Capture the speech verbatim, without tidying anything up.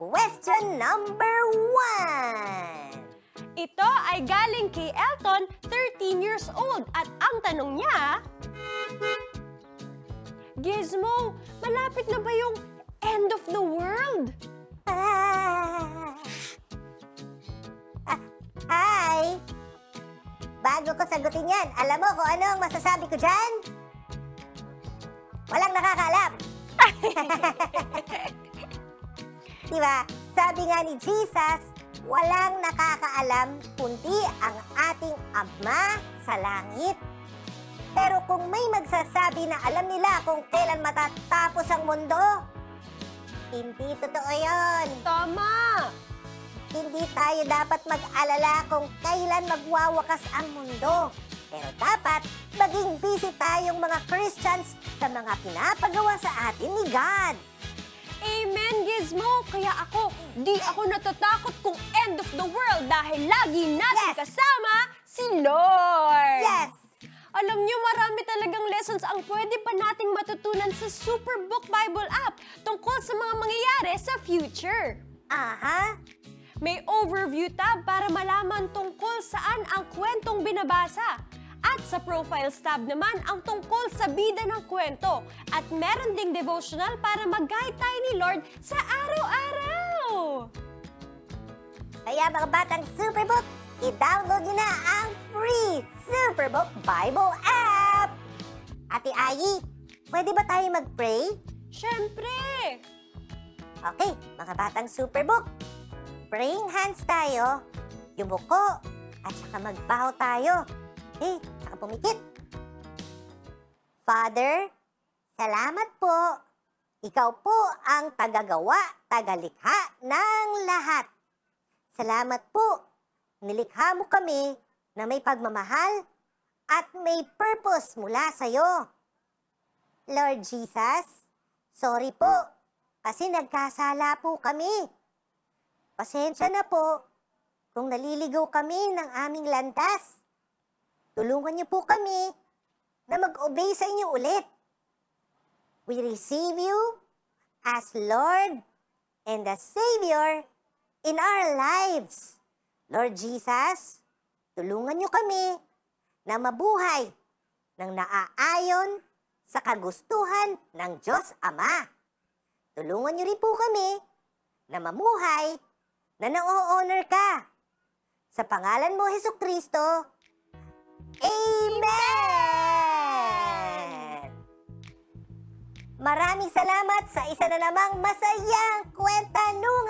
Question number one. Ito ay galing kay Elton, thirteen years old. At ang tanong niya, Gizmo, malapit na ba yung end of the world? Ah. Ah, hi! Bago ko sagutin yan, alam mo kung ano ang masasabi ko dyan? Walang nakakaalam. Diba? Sabi nga ni Jesus, walang nakakaalam kundi ang ating Ama sa langit. Pero kung may magsasabi na alam nila kung kailan matatapos ang mundo, hindi totoo yun. Tama! Hindi tayo dapat mag-alala kung kailan magwawakas ang mundo. Pero dapat maging busy tayong mga Christians sa mga pinapagawa sa atin ni God. Amen, Gizmo! Kaya ako, di ako natatakot kung end of the world dahil lagi natin Yes! kasama si Lord! Yes! Alam niyo, marami talagang lessons ang pwede pa nating matutunan sa Superbook Bible app tungkol sa mga mangyayari sa future. Aha! May overview tab para malaman tungkol saan ang kwentong binabasa. At sa Profiles tab naman ang tungkol sa bida ng kwento. At meron ding devotional para mag-guide tayo ni Lord sa araw-araw. Kaya mga batang Superbook, i-download nyo na ang free Superbook Bible app! Ate Ayi, pwede ba tayo mag-pray? Syempre! Okay, mga batang Superbook, praying hands tayo, yumuko, at saka magbaho tayo. Okay, saka pumikit. Father, salamat po. Ikaw po ang tagagawa, tagalikha ng lahat. Salamat po. Nilikha mo kami na may pagmamahal at may purpose mula sa'yo. Lord Jesus, sorry po kasi nagkasala po kami. Pasensya na po kung naliligaw kami ng aming landas. Tulungan niyo po kami na mag-obey sa inyo ulit. We receive you as Lord and the Savior in our lives. Lord Jesus, tulungan niyo kami na mabuhay ng naaayon sa kagustuhan ng Diyos Ama. Tulungan niyo rin po kami na mamuhay na na-o-honor ka. Sa pangalan mo, Hesukristo, Amen! Maraming salamat sa isa na namang masayang kwentanungan!